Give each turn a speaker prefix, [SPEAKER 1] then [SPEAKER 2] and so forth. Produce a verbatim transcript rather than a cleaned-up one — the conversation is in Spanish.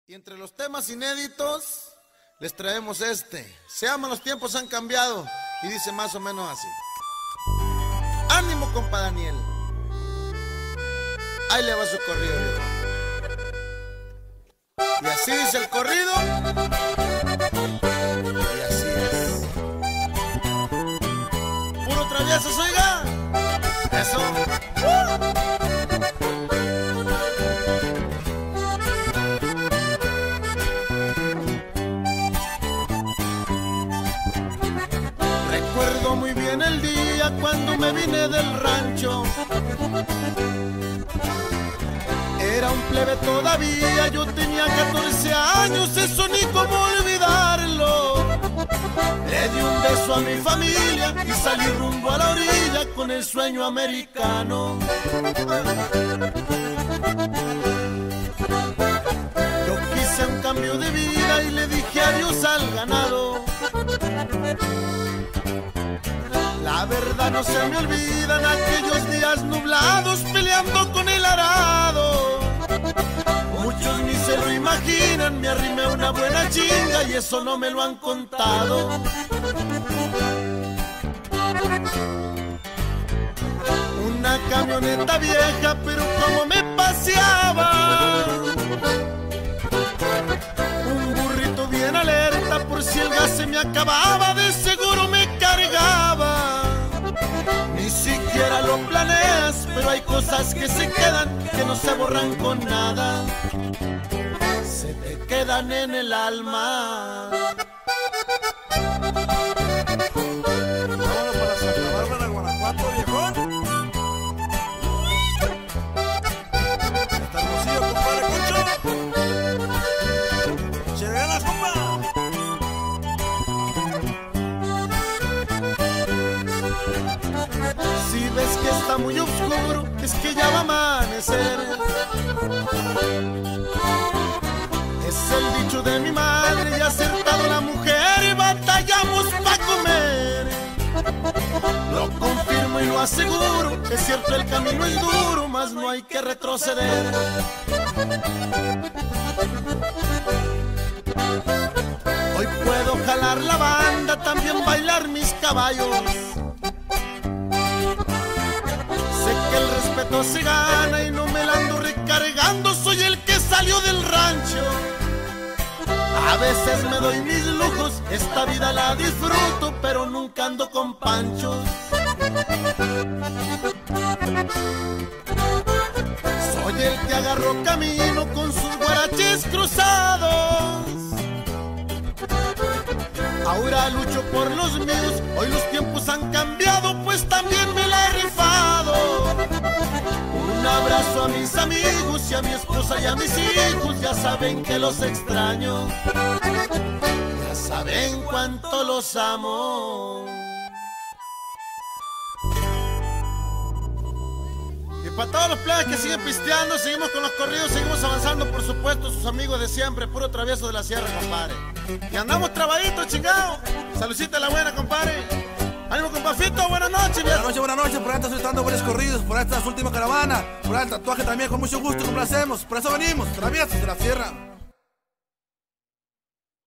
[SPEAKER 1] Y entre los temas inéditos, les traemos este. Se llama Los tiempos han cambiado y dice más o menos así. Ánimo, compa Daniel. Ahí le va su corrido, viejo. Y así dice el corrido. Y así es. Puro travieso, oiga. Eso. ¡Uh! Recuerdo muy bien el día cuando me vine del rancho. Era un plebe todavía, yo tenía catorce años, eso ni cómo olvidarlo. Le di un beso a mi familia y salí rumbo a la orilla con el sueño americano. Yo quise un cambio de vida y le dije adiós al ganado. La verdad no se me olvidan aquellos días nublados peleando con el arado. Muchos ni se lo imaginan, me arrimé una buena chinga y eso no me lo han contado. Una camioneta vieja, pero como me paseaba. Un burrito bien alerta por si el gas se me acababa, de seguro me cargaba. Ni siquiera lo planeas, pero hay cosas que se quedan, que no se borran con nada. Se te quedan en el alma.
[SPEAKER 2] Vámonos para Santa Bárbara, Guanajuato, viejón. Hasta Hermosillo, compadre Concho. ¡Se ganas, compa!
[SPEAKER 1] Si ves que está muy oscuro, es que ya va a amanecer. Es el dicho de mi madre y acertado la mujer y batallamos pa' comer. Lo confirmo y lo aseguro, es cierto el camino es duro, mas no hay que retroceder. Hoy puedo jalar la banda, también bailar mis caballos. Sé que el respeto se gana y no me la ando recargando, soy el que salió del rancho. A veces me doy mis lujos, esta vida la disfruto, pero nunca ando con panchos. Soy el que agarró camino con sus guaraches cruzados. Ahora lucho por los míos, hoy los tiempos han cambiado, pues también me la he rifado. Un abrazo a mis amigos y a mi esposa y a mis hijos, ya saben que los extraño, ya saben cuánto los amo. Y para todos los plebes que siguen pisteando, seguimos con los corridos, seguimos avanzando, por supuesto, sus amigos de siempre, puro travieso de la sierra, compadre. Y andamos trabaditos, chingado. Saludcita la buena, compadre. Ánimo, compafito, buenas noches,
[SPEAKER 2] Buenas noches, buenas noches. Por ahí están soltando buenos corridos, por ahí está su última caravana. Por ahí el tatuaje también, con mucho gusto complacemos. Por eso venimos, traviesos de la sierra.